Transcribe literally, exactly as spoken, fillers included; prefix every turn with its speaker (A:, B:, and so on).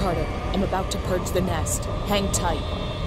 A: Carter, I'm about to purge the nest. Hang tight.